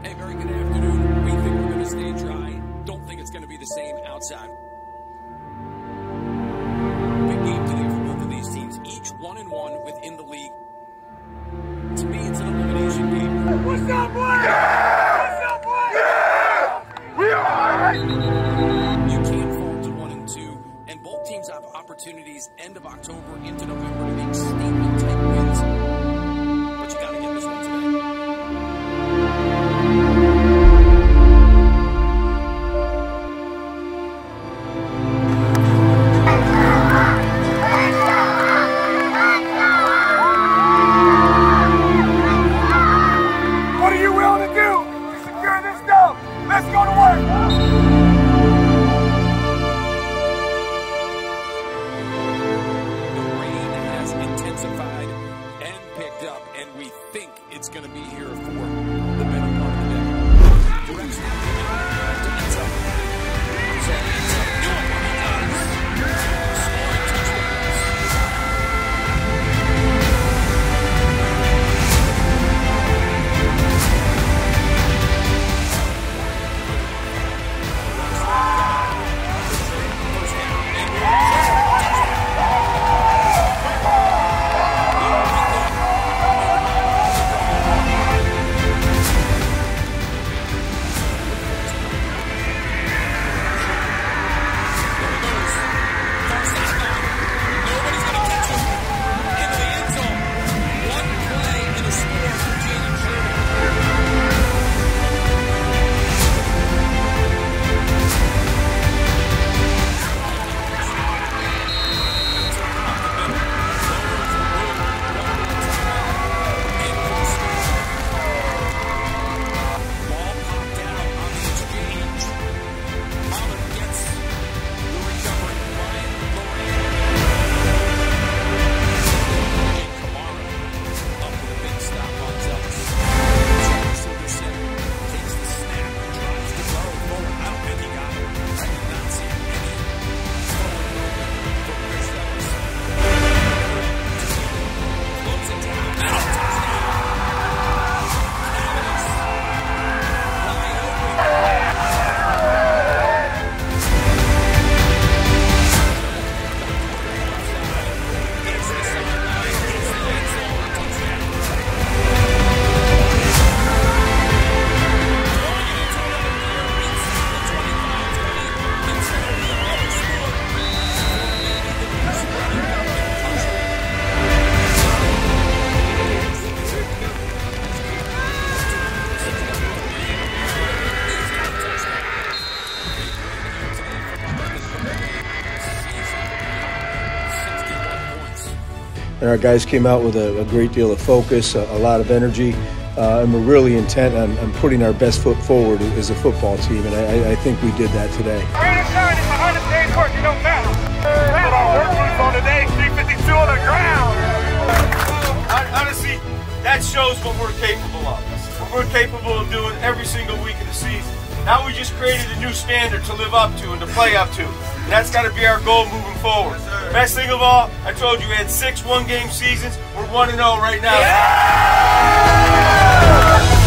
Hey, very good afternoon. We think we're going to stay dry. Don't think it's going to be the same outside. Big game today for both of these teams, each 1-1 within the league. To me, it's an elimination game. What's up, boy? Yeah! What's up, boy? Yeah! We are! You can't fall to 1-2, and both teams have opportunities end of October into November to make statement-type wins. But you got to get this one today. What are you willing to do to secure this dub? Let's go to work! The rain has intensified and picked up, and we think it's going to be here for the better part of the day. Direction to Enzo. So Enzo doing what he does. Scoring touchdowns. And our guys came out with a great deal of focus, a lot of energy, and we're really intent on putting our best foot forward as a football team, and I think we did that today. Rain or shine, it's 100 days work, it don't matter. Put our work boots on today, 352 on the ground. Honestly, that shows what we're capable of. What we're capable of doing every single week of the season. Now we just created a new standard to live up to and to play up to. And that's got to be our goal moving forward. Best thing of all, I told you we had 6 one-game seasons. We're 1-0 right now. Yeah!